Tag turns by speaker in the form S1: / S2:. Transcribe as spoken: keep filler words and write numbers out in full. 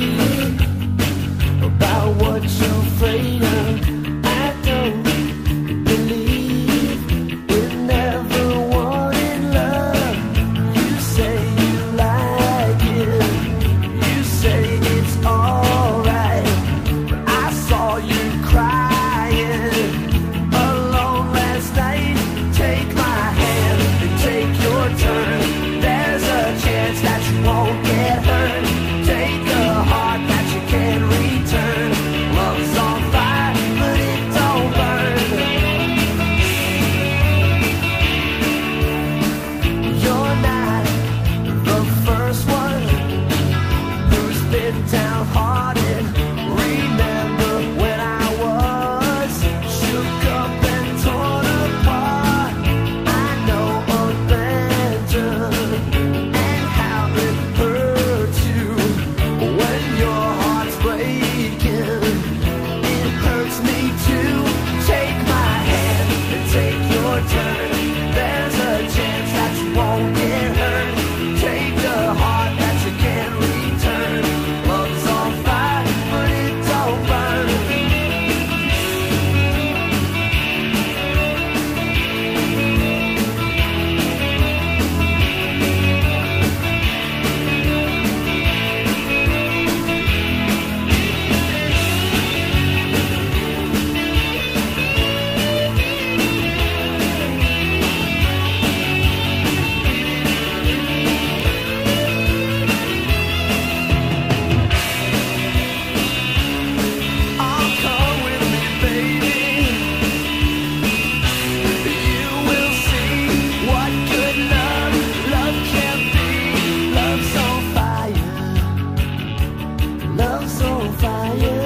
S1: about what you're afraid of. I don't believe in never wanting love. You say you like it, you say it's alright, but I saw you crying alone last night. Take my hand and take your turn. There's a chance that you won't get hurt. Take a heart that you can't return. Love's on fire, but it don't burn. You're not the first one who's been downhearted. Remember when I was shook up and torn apart? I know abandon and how it hurts you when your heart's breaking. It hurts me too. Take my hand and take your turn. There's a chance that you won't get hurt. Take a heart that you can't return. Love's on fire, but it don't burn. Oh, come with me, baby. You will see what good love, love can be. Love's on fire. Love's on fire.